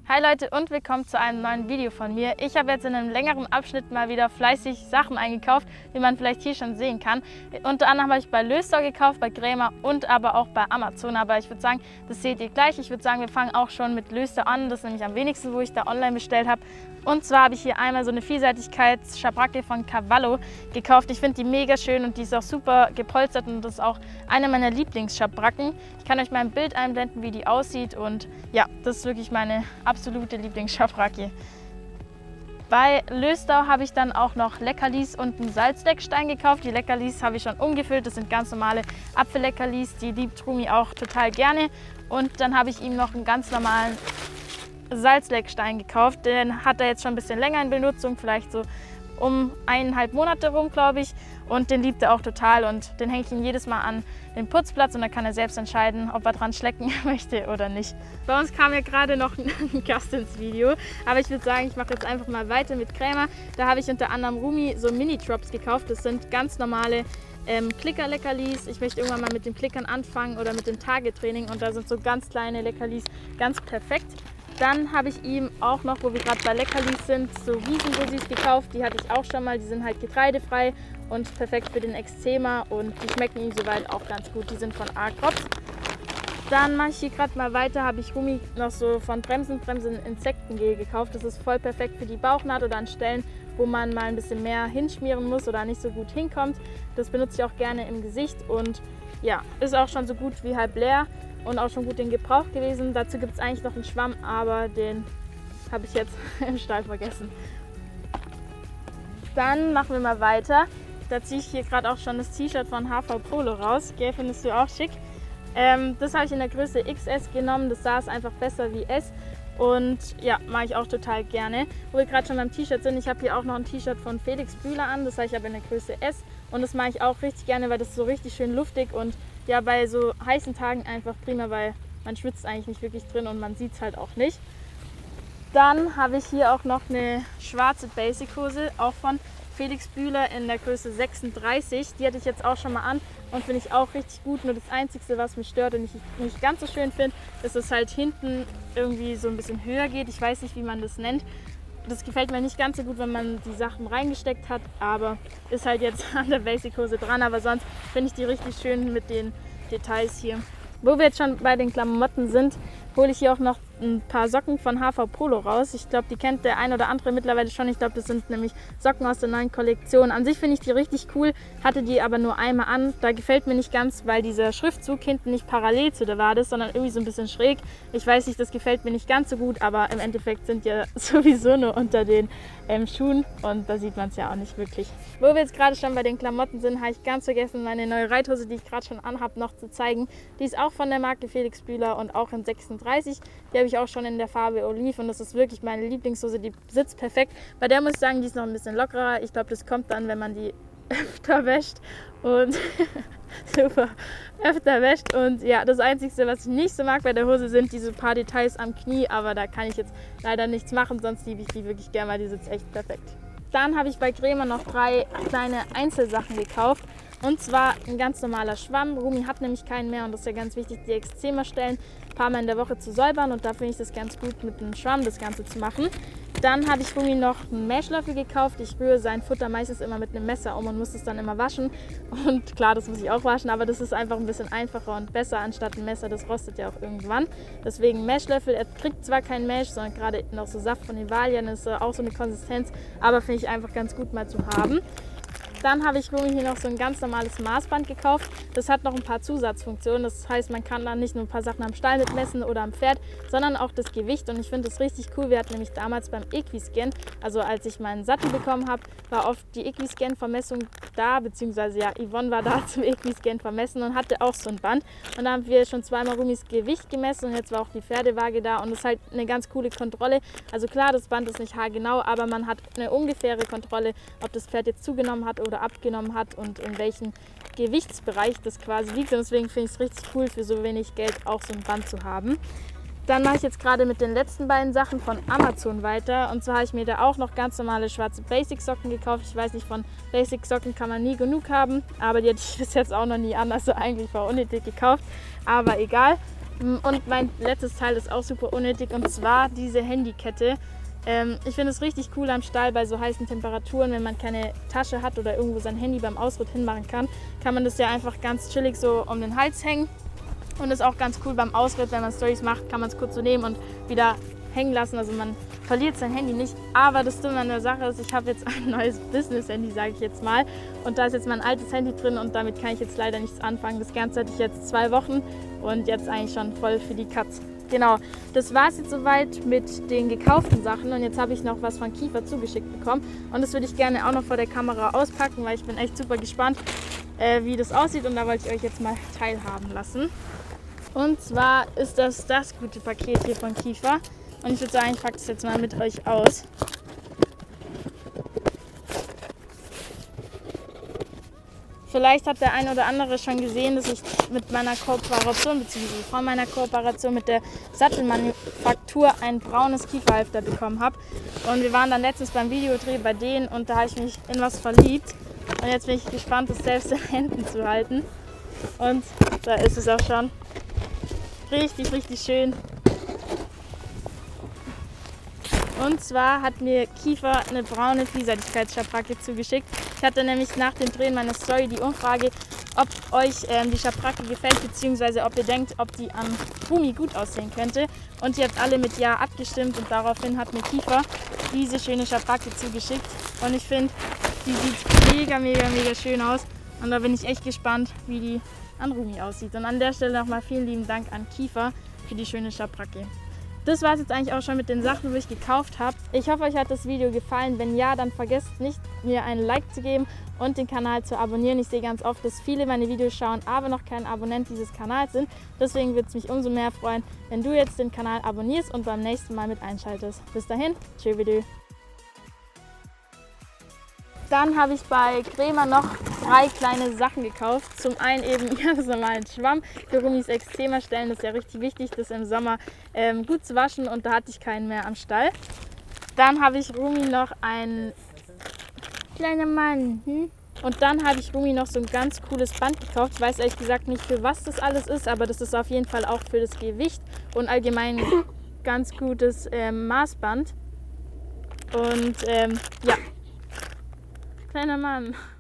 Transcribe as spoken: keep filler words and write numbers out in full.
Hi Leute und willkommen zu einem neuen Video von mir. Ich habe jetzt in einem längeren Abschnitt mal wieder fleißig Sachen eingekauft, wie man vielleicht hier schon sehen kann. Unter anderem habe ich bei Löster gekauft, bei Grämer und aber auch bei Amazon. Aber ich würde sagen, das seht ihr gleich. Ich würde sagen, wir fangen auch schon mit Löster an. Das ist nämlich am wenigsten, wo ich da online bestellt habe. Und zwar habe ich hier einmal so eine Vielseitigkeits-Schabracke von Cavallo gekauft. Ich finde die mega schön und die ist auch super gepolstert und das ist auch eine meiner Lieblingsschabracken. Ich kann euch mal ein Bild einblenden, wie die aussieht und ja, das ist wirklich meine absolute Lieblingsschabracke. Bei Löster habe ich dann auch noch Leckerlis und einen Salzleckstein gekauft. Die Leckerlis habe ich schon umgefüllt, das sind ganz normale Apfelleckerlis, die liebt Rumi auch total gerne. Und dann habe ich ihm noch einen ganz normalen Salzleckstein gekauft. Den hat er jetzt schon ein bisschen länger in Benutzung, vielleicht so um eineinhalb Monate rum, glaube ich. Und den liebt er auch total und den hänge ich ihm jedes Mal an den Putzplatz und dann kann er selbst entscheiden, ob er dran schlecken möchte oder nicht. Bei uns kam ja gerade noch ein Gast ins Video, aber ich würde sagen, ich mache jetzt einfach mal weiter mit Krämer. Da habe ich unter anderem Rumi so Mini-Drops gekauft. Das sind ganz normale ähm, Klicker-Leckerlis. Ich möchte irgendwann mal mit den Klickern anfangen oder mit dem Tagetraining und da sind so ganz kleine Leckerlis ganz perfekt. Dann habe ich ihm auch noch, wo wir gerade bei Leckerlis sind, so Wiesenbussis gekauft. Die hatte ich auch schon mal. Die sind halt getreidefrei und perfekt für den Eczema und die schmecken ihm soweit auch ganz gut. Die sind von Argrops. Dann mache ich hier gerade mal weiter, habe ich Rumi noch so von Bremsen Bremsen Insektengel gekauft. Das ist voll perfekt für die Bauchnaht oder an Stellen, wo man mal ein bisschen mehr hinschmieren muss oder nicht so gut hinkommt. Das benutze ich auch gerne im Gesicht und ja, ist auch schon so gut wie halb leer. Und auch schon gut in Gebrauch gewesen. Dazu gibt es eigentlich noch einen Schwamm, aber den habe ich jetzt im Stall vergessen. Dann machen wir mal weiter. Da ziehe ich hier gerade auch schon das T-Shirt von H V Polo raus. Gell, findest du auch schick? Ähm, das habe ich in der Größe X S genommen. Das saß einfach besser wie S. Und ja, mache ich auch total gerne. Wo wir gerade schon beim T-Shirt sind, ich habe hier auch noch ein T-Shirt von Felix Bühler an. Das habe ich aber in der Größe S. Und das mache ich auch richtig gerne, weil das ist so richtig schön luftig und ja, bei so heißen Tagen einfach prima, weil man schwitzt eigentlich nicht wirklich drin und man sieht es halt auch nicht. Dann habe ich hier auch noch eine schwarze Basic-Hose, auch von Felix Bühler in der Größe sechsunddreißig. Die hatte ich jetzt auch schon mal an und finde ich auch richtig gut. Nur das Einzige, was mich stört und ich nicht ganz so schön finde, ist, dass es halt hinten irgendwie so ein bisschen höher geht. Ich weiß nicht, wie man das nennt. Das gefällt mir nicht ganz so gut, wenn man die Sachen reingesteckt hat, aber ist halt jetzt an der Basic-Hose dran. Aber sonst finde ich die richtig schön mit den Details hier. Wo wir jetzt schon bei den Klamotten sind, hole ich hier auch noch ein paar Socken von H V Polo raus. Ich glaube, die kennt der ein oder andere mittlerweile schon. Ich glaube, das sind nämlich Socken aus der neuen Kollektion. An sich finde ich die richtig cool, hatte die aber nur einmal an. Da gefällt mir nicht ganz, weil dieser Schriftzug hinten nicht parallel zu der Wade ist, sondern irgendwie so ein bisschen schräg. Ich weiß nicht, das gefällt mir nicht ganz so gut, aber im Endeffekt sind ja sowieso nur unter den ähm, Schuhen und da sieht man es ja auch nicht wirklich. Wo wir jetzt gerade schon bei den Klamotten sind, habe ich ganz vergessen, meine neue Reithose, die ich gerade schon anhabe, noch zu zeigen. Die ist auch von der Marke Felix Bühler und auch in sechsunddreißig. Die habe ich auch schon in der Farbe Olive und das ist wirklich meine Lieblingshose. Die sitzt perfekt. Bei der muss ich sagen, die ist noch ein bisschen lockerer. Ich glaube, das kommt dann, wenn man die öfter wäscht und super öfter wäscht. Und ja, das Einzige, was ich nicht so mag bei der Hose, sind diese paar Details am Knie. Aber da kann ich jetzt leider nichts machen, sonst liebe ich die wirklich gerne, weil die sitzt echt perfekt. Dann habe ich bei Grämer noch drei kleine Einzelsachen gekauft. Und zwar ein ganz normaler Schwamm. Rumi hat nämlich keinen mehr und das ist ja ganz wichtig, die Eczema-Stellen ein paar Mal in der Woche zu säubern. Und da finde ich das ganz gut, mit einem Schwamm das Ganze zu machen. Dann habe ich Rumi noch einen Mäschlöffel gekauft. Ich rühre sein Futter meistens immer mit einem Messer um und muss es dann immer waschen. Und klar, das muss ich auch waschen, aber das ist einfach ein bisschen einfacher und besser anstatt ein Messer. Das rostet ja auch irgendwann. Deswegen Mäschlöffel. Er kriegt zwar keinen Mäsch, sondern gerade noch so Saft von Evalien. Das ist auch so eine Konsistenz, aber finde ich einfach ganz gut mal zu haben. Dann habe ich Rumi hier noch so ein ganz normales Maßband gekauft. Das hat noch ein paar Zusatzfunktionen. Das heißt, man kann dann nicht nur ein paar Sachen am Stall mitmessen oder am Pferd, sondern auch das Gewicht. Und ich finde das richtig cool. Wir hatten nämlich damals beim Equiscan, also als ich meinen Sattel bekommen habe, war oft die Equiscan-Vermessung da, beziehungsweise ja, Yvonne war da zum Equiscan vermessen und hatte auch so ein Band. Und da haben wir schon zweimal Rumis Gewicht gemessen und jetzt war auch die Pferdewaage da. Und das ist halt eine ganz coole Kontrolle. Also klar, das Band ist nicht haargenau, aber man hat eine ungefähre Kontrolle, ob das Pferd jetzt zugenommen hat oder abgenommen hat und in welchem Gewichtsbereich das quasi liegt. Und deswegen finde ich es richtig cool, für so wenig Geld auch so ein Band zu haben. Dann mache ich jetzt gerade mit den letzten beiden Sachen von Amazon weiter. Und zwar habe ich mir da auch noch ganz normale schwarze Basic-Socken gekauft. Ich weiß nicht, von Basic-Socken kann man nie genug haben, aber die hatte ich bis jetzt auch noch nie an. Also eigentlich war unnötig gekauft, aber egal. Und mein letztes Teil ist auch super unnötig, und zwar diese Handykette. Ähm, ich finde es richtig cool am Stall bei so heißen Temperaturen, wenn man keine Tasche hat oder irgendwo sein Handy beim Ausritt hinmachen kann, kann man das ja einfach ganz chillig so um den Hals hängen. Und ist auch ganz cool beim Ausritt, wenn man Storys macht, kann man es kurz so nehmen und wieder hängen lassen. Also man verliert sein Handy nicht. Aber das Dumme an der Sache ist, ich habe jetzt ein neues Business-Handy, sage ich jetzt mal. Und da ist jetzt mein altes Handy drin und damit kann ich jetzt leider nichts anfangen. Das Ganze hatte ich jetzt zwei Wochen und jetzt eigentlich schon voll für die Katz. Genau, das war es jetzt soweit mit den gekauften Sachen, und jetzt habe ich noch was von Kiefer zugeschickt bekommen und das würde ich gerne auch noch vor der Kamera auspacken, weil ich bin echt super gespannt, äh, wie das aussieht, und da wollte ich euch jetzt mal teilhaben lassen. Und zwar ist das das gute Paket hier von Kiefer, und ich würde sagen, ich packe das jetzt mal mit euch aus. Vielleicht hat der eine oder andere schon gesehen, dass ich mit meiner Kooperation, beziehungsweise von meiner Kooperation mit der Sattelmanufaktur ein braunes Kieferhalfter bekommen habe. Und wir waren dann letztens beim Videodreh bei denen und da habe ich mich in was verliebt. Und jetzt bin ich gespannt, das selbst in Händen zu halten. Und da ist es auch schon. Richtig, richtig schön. Und zwar hat mir Kiefer eine braune Vielseitigkeitsschabracke zugeschickt. Ich hatte nämlich nach dem Drehen meiner Story die Umfrage, ob euch ähm, die Schabracke gefällt, beziehungsweise ob ihr denkt, ob die an Rumi gut aussehen könnte. Und ihr habt alle mit Ja abgestimmt, und daraufhin hat mir Kiefer diese schöne Schabracke zugeschickt. Und ich finde, die sieht mega, mega, mega schön aus. Und da bin ich echt gespannt, wie die an Rumi aussieht. Und an der Stelle nochmal vielen lieben Dank an Kiefer für die schöne Schabracke. Das war es jetzt eigentlich auch schon mit den Sachen, die ich gekauft habe. Ich hoffe, euch hat das Video gefallen. Wenn ja, dann vergesst nicht, mir einen Like zu geben und den Kanal zu abonnieren. Ich sehe ganz oft, dass viele meine Videos schauen, aber noch kein Abonnent dieses Kanals sind. Deswegen würde es mich umso mehr freuen, wenn du jetzt den Kanal abonnierst und beim nächsten Mal mit einschaltest. Bis dahin, tschö vidü. Dann habe ich bei Crema noch drei kleine Sachen gekauft. Zum einen eben ganz normalen Schwamm für Rumis Eczema-Stellen. Das ist ja richtig wichtig, das im Sommer ähm, gut zu waschen, und da hatte ich keinen mehr am Stall. Dann habe ich Rumi noch ein kleiner Mann. Hm? Und dann habe ich Rumi noch so ein ganz cooles Band gekauft. Ich weiß ehrlich gesagt nicht, für was das alles ist, aber das ist auf jeden Fall auch für das Gewicht und allgemein ganz gutes ähm, Maßband. Und ähm, ja. Kleiner Mann.